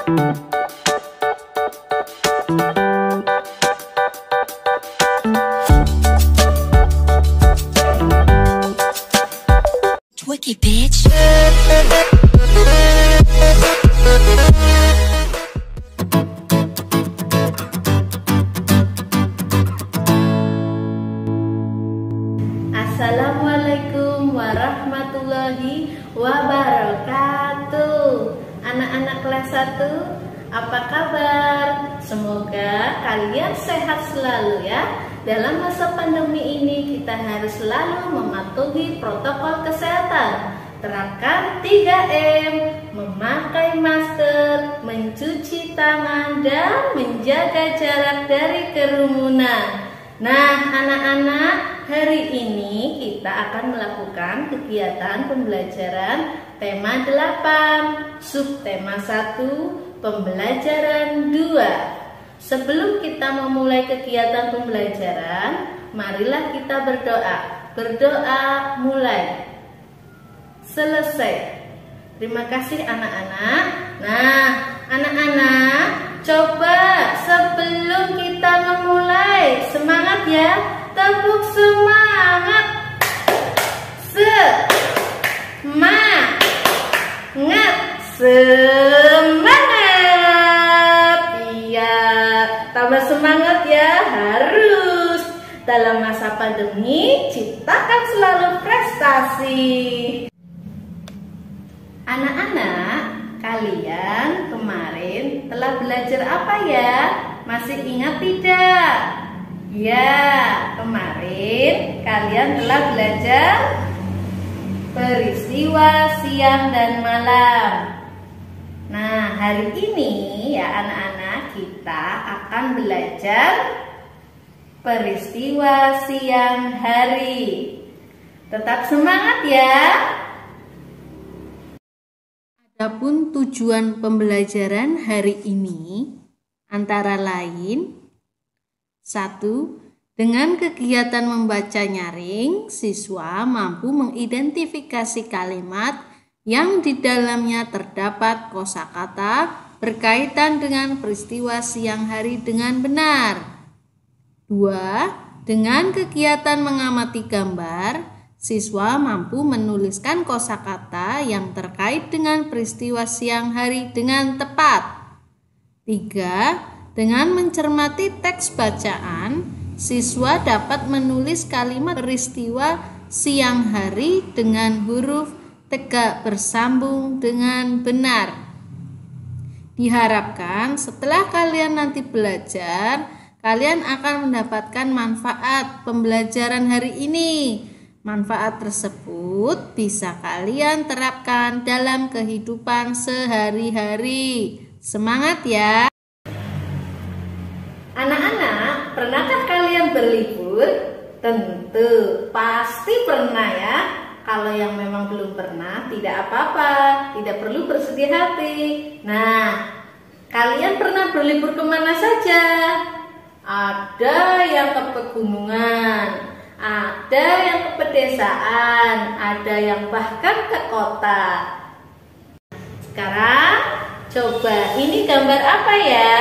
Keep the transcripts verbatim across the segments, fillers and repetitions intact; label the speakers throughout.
Speaker 1: Twiki bitch.
Speaker 2: Assalamualaikum warahmatullahi wabarakatuh. Anak-anak kelas satu, apa kabar? Semoga kalian sehat selalu ya. Dalam masa pandemi ini kita harus selalu mematuhi protokol kesehatan. Terapkan tiga M, memakai masker, mencuci tangan, dan menjaga jarak dari kerumunan. Nah, anak-anak, hari ini kita akan melakukan kegiatan pembelajaran tema delapan, subtema satu, pembelajaran dua. Sebelum kita memulai kegiatan pembelajaran, marilah kita berdoa. Berdoa mulai. Selesai. Terima kasih anak-anak. Nah, anak-anak, coba sebelum kita memulai, semangat ya. Tepuk semangat. Semangat. Semangat. Iya, tambah semangat ya. Harus. Dalam masa pandemi, ciptakan selalu prestasi. Anak-anak, kalian kemarin telah belajar apa ya? Masih ingat tidak? Ya, kemarin kalian telah belajar peristiwa siang dan malam. Nah, hari ini ya anak-anak, kita akan belajar peristiwa siang hari. Tetap semangat ya. Adapun tujuan pembelajaran hari ini antara lain: satu. Dengan kegiatan membaca nyaring, siswa mampu mengidentifikasi kalimat yang di dalamnya terdapat kosakata berkaitan dengan peristiwa siang hari dengan benar. Dua. Dengan kegiatan mengamati gambar, siswa mampu menuliskan kosakata yang terkait dengan peristiwa siang hari dengan tepat. Tiga. Dengan mencermati teks bacaan, siswa dapat menulis kalimat peristiwa siang hari dengan huruf tegak bersambung dengan benar. Diharapkan setelah kalian nanti belajar, kalian akan mendapatkan manfaat pembelajaran hari ini. Manfaat tersebut bisa kalian terapkan dalam kehidupan sehari-hari. Semangat ya! Anak-anak, pernahkah kalian berlibur? Tentu, pasti pernah ya. Kalau yang memang belum pernah, tidak apa-apa, tidak perlu bersedih hati. Nah, kalian pernah berlibur kemana saja? Ada yang ke pegunungan, ada yang ke pedesaan, ada yang bahkan ke kota. Sekarang, coba ini gambar apa ya?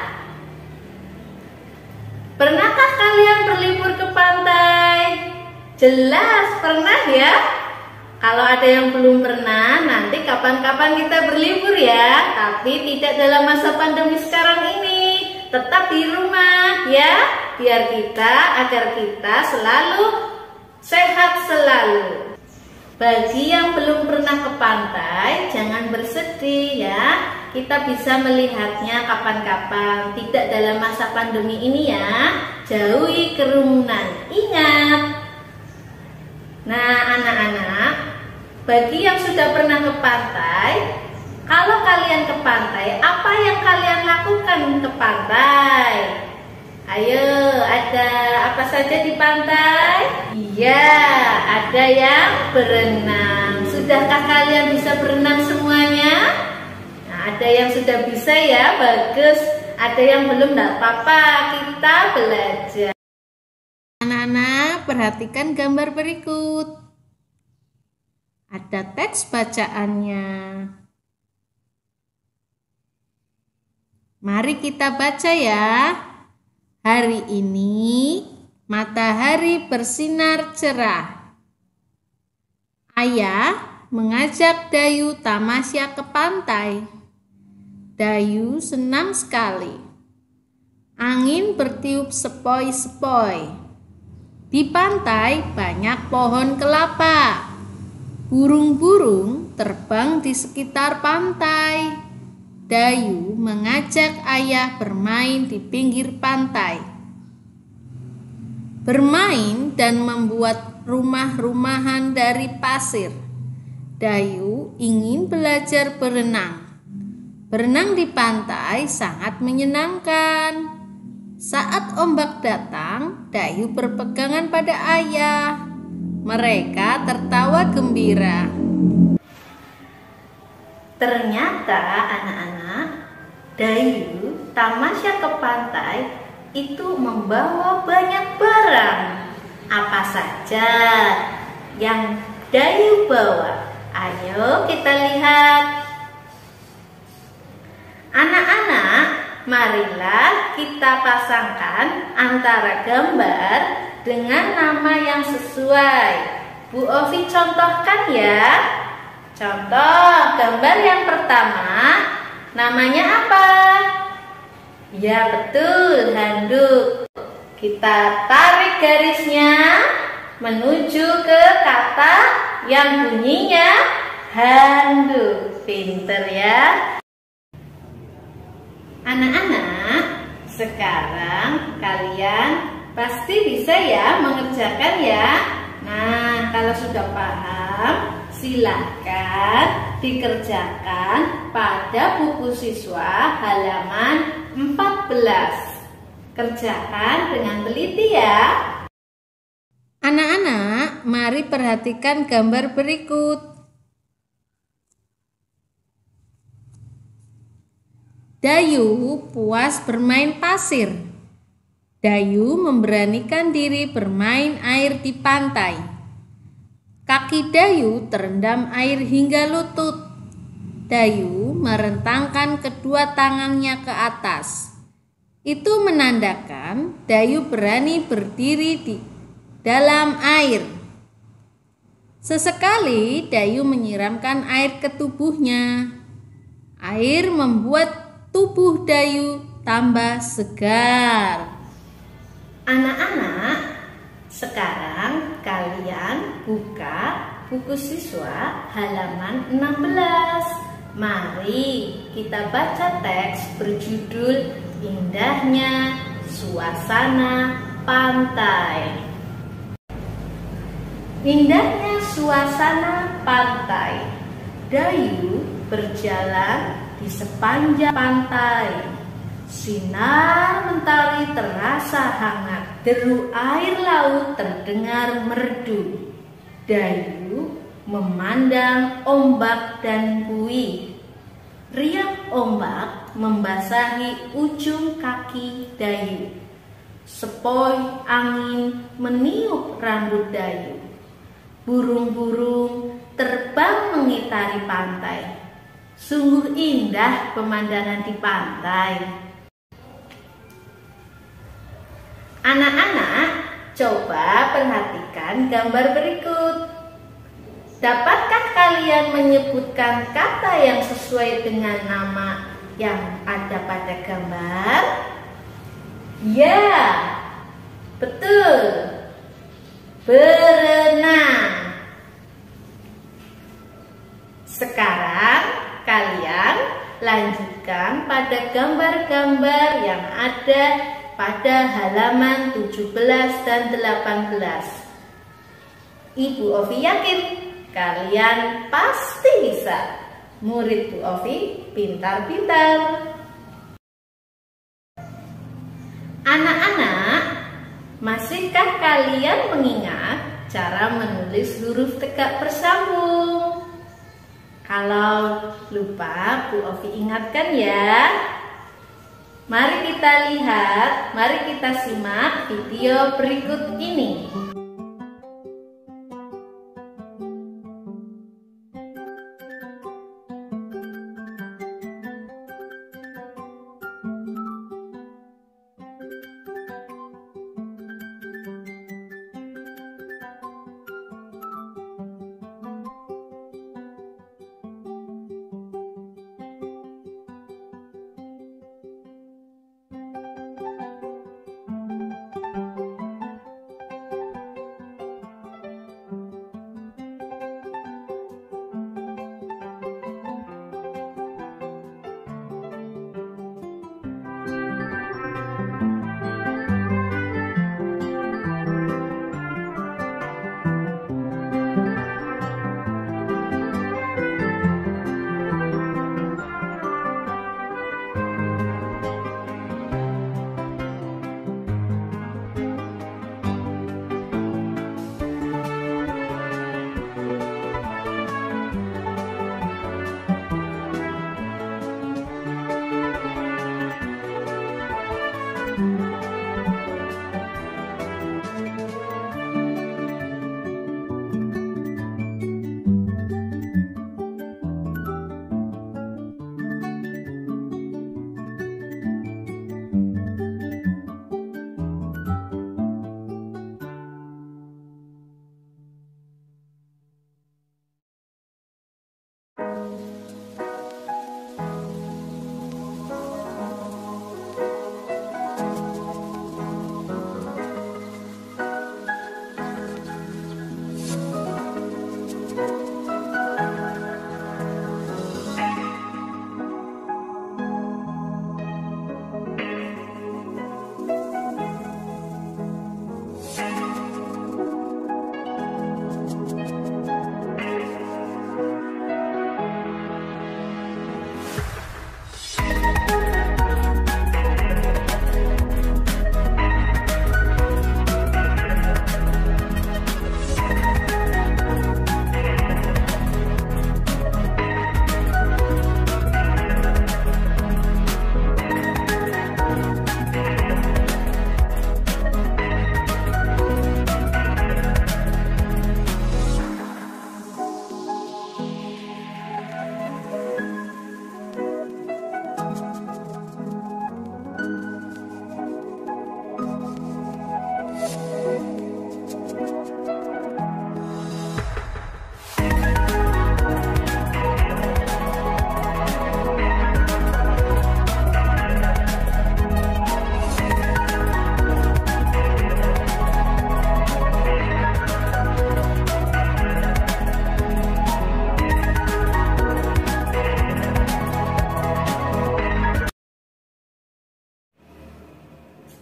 Speaker 2: Pernahkah kalian berlibur ke pantai? Jelas pernah ya. Kalau ada yang belum pernah, nanti kapan-kapan kita berlibur ya. Tapi tidak dalam masa pandemi sekarang ini. Tetap di rumah ya. Biar kita, agar kita selalu sehat selalu. Bagi yang belum pernah ke pantai, jangan bersedih ya. Kita bisa melihatnya kapan-kapan, tidak dalam masa pandemi ini ya. Jauhi kerumunan, ingat. Nah anak-anak, bagi yang sudah pernah ke pantai, kalau kalian ke pantai, apa yang kalian lakukan ke pantai? Ayo, ada apa saja di pantai? Iya, ada yang berenang. Sudahkah kalian bisa berenang semuanya? Ada yang sudah bisa ya, bagus. Ada yang belum, tidak apa-apa, kita belajar. Anak-anak, perhatikan gambar berikut. Ada teks bacaannya. Mari kita baca ya. Hari ini matahari bersinar cerah. Ayah mengajak Dayu tamasya ke pantai. Dayu senang sekali. Angin bertiup sepoi-sepoi. Di pantai banyak pohon kelapa. Burung-burung terbang di sekitar pantai. Dayu mengajak ayah bermain di pinggir pantai. Bermain dan membuat rumah-rumahan dari pasir. Dayu ingin belajar berenang. Berenang di pantai sangat menyenangkan. Saat ombak datang, Dayu berpegangan pada ayah. Mereka tertawa gembira. Ternyata anak-anak, Dayu tamasya ke pantai itu membawa banyak barang. Apa saja yang Dayu bawa? Ayo kita lihat. Anak-anak, marilah kita pasangkan antara gambar dengan nama yang sesuai. Bu Ovi contohkan ya. Contoh gambar yang pertama, namanya apa? Ya betul, handuk. Kita tarik garisnya menuju ke kata yang bunyinya handuk. Pinter ya. Anak-anak, sekarang kalian pasti bisa ya mengerjakan ya. Nah, kalau sudah paham, silakan dikerjakan pada buku siswa halaman empat belas. Kerjakan dengan teliti ya. Anak-anak, mari perhatikan gambar berikut. Dayu puas bermain pasir. Dayu memberanikan diri bermain air di pantai. Kaki Dayu terendam air hingga lutut. Dayu merentangkan kedua tangannya ke atas. Itu menandakan Dayu berani berdiri di dalam air. Sesekali Dayu menyiramkan air ke tubuhnya. Air membuat tubuh Dayu tambah segar. Anak-anak, sekarang kalian buka buku siswa halaman enam belas. Mari kita baca teks berjudul Indahnya Suasana Pantai. Indahnya suasana pantai. Dayu berjalan di sepanjang pantai. Sinar mentari terasa hangat. Deru air laut terdengar merdu. Dayu memandang ombak dan buih. Riak ombak membasahi ujung kaki Dayu. Sepoi angin meniup rambut Dayu. Burung-burung terbang mengitari pantai. Sungguh indah pemandangan di pantai. Anak-anak, coba perhatikan gambar berikut. Dapatkah kalian menyebutkan kata yang sesuai dengan nama yang ada pada gambar? Ya, betul. Berenang. Sekarang kalian lanjutkan pada gambar-gambar yang ada pada halaman tujuh belas dan delapan belas. Ibu Ovi yakin kalian pasti bisa. Murid Bu Ovi pintar-pintar. Anak-anak, masihkah kalian mengingat cara menulis huruf tegak bersambung? Kalau lupa, Bu Ovi ingatkan ya. Mari kita lihat, mari kita simak video berikut ini.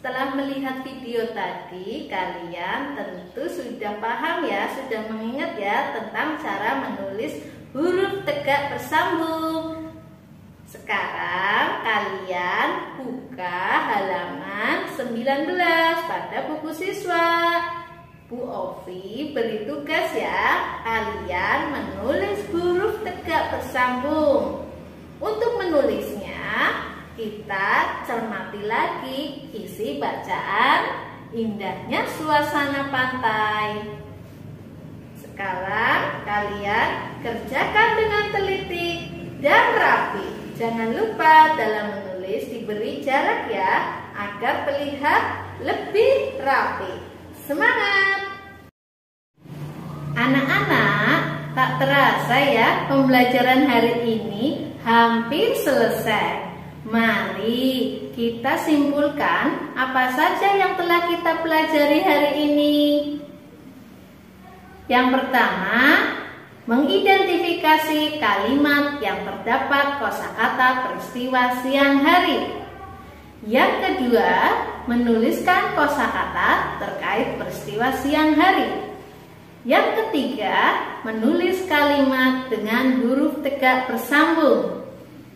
Speaker 2: Setelah melihat video tadi, kalian tentu sudah paham ya, sudah mengingat ya tentang cara menulis huruf tegak bersambung. Sekarang kalian buka halaman sembilan belas pada buku siswa. Bu Ovi beri tugas ya, kalian menulis huruf tegak bersambung. Untuk menulisnya, kita cermati lagi isi bacaan indahnya suasana pantai. Sekarang kalian kerjakan dengan teliti dan rapi. Jangan lupa dalam menulis diberi jarak ya, agar terlihat lebih rapi. Semangat! Anak-anak, tak terasa ya pembelajaran hari ini hampir selesai. Mari kita simpulkan apa saja yang telah kita pelajari hari ini. Yang pertama, mengidentifikasi kalimat yang terdapat kosakata peristiwa siang hari. Yang kedua, menuliskan kosakata terkait peristiwa siang hari. Yang ketiga, menulis kalimat dengan huruf tegak bersambung.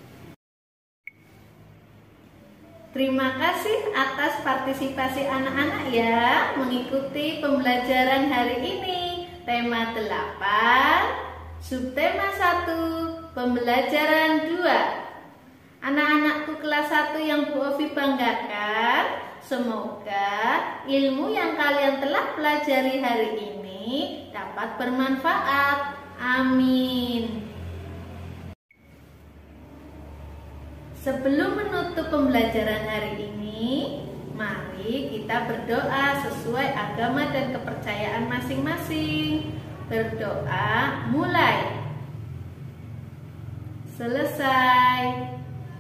Speaker 2: Terima kasih atas partisipasi anak-anak ya mengikuti pembelajaran hari ini. Tema delapan, subtema satu, pembelajaran dua. Anak-anakku kelas satu yang Bu Ovi banggakan, semoga ilmu yang kalian telah pelajari hari ini dapat bermanfaat. Amin. Sebelum menutup pembelajaran hari ini, mari kita berdoa sesuai agama dan kepercayaan masing-masing. Berdoa mulai. Selesai.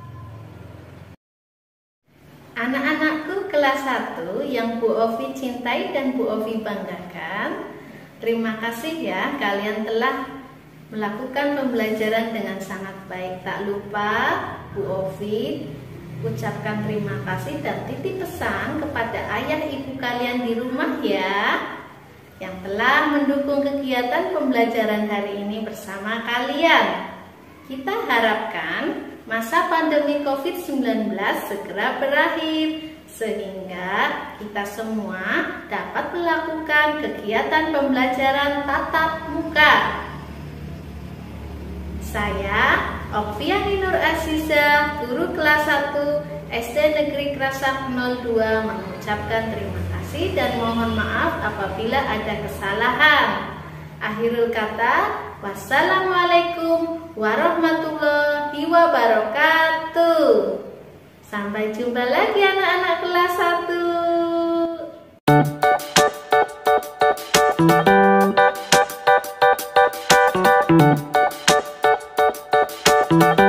Speaker 2: Anak-anakku kelas satu yang Bu Ovi cintai dan Bu Ovi banggakan, terima kasih ya kalian telah melakukan pembelajaran dengan sangat baik. Tak lupa Bu Ovi ucapkan terima kasih dan titip pesan kepada ayah ibu kalian di rumah ya, yang telah mendukung kegiatan pembelajaran hari ini bersama kalian. Kita harapkan masa pandemi covid sembilan belas segera berakhir, sehingga kita semua dapat melakukan kegiatan pembelajaran tatap muka. Saya Okviani Nur Aziza, guru kelas satu S D Negeri Krasak nol dua, mengucapkan terima kasih dan mohon maaf apabila ada kesalahan. Akhirul kata, wassalamualaikum warahmatullahi wabarakatuh. Sampai jumpa lagi anak-anak kelas satu.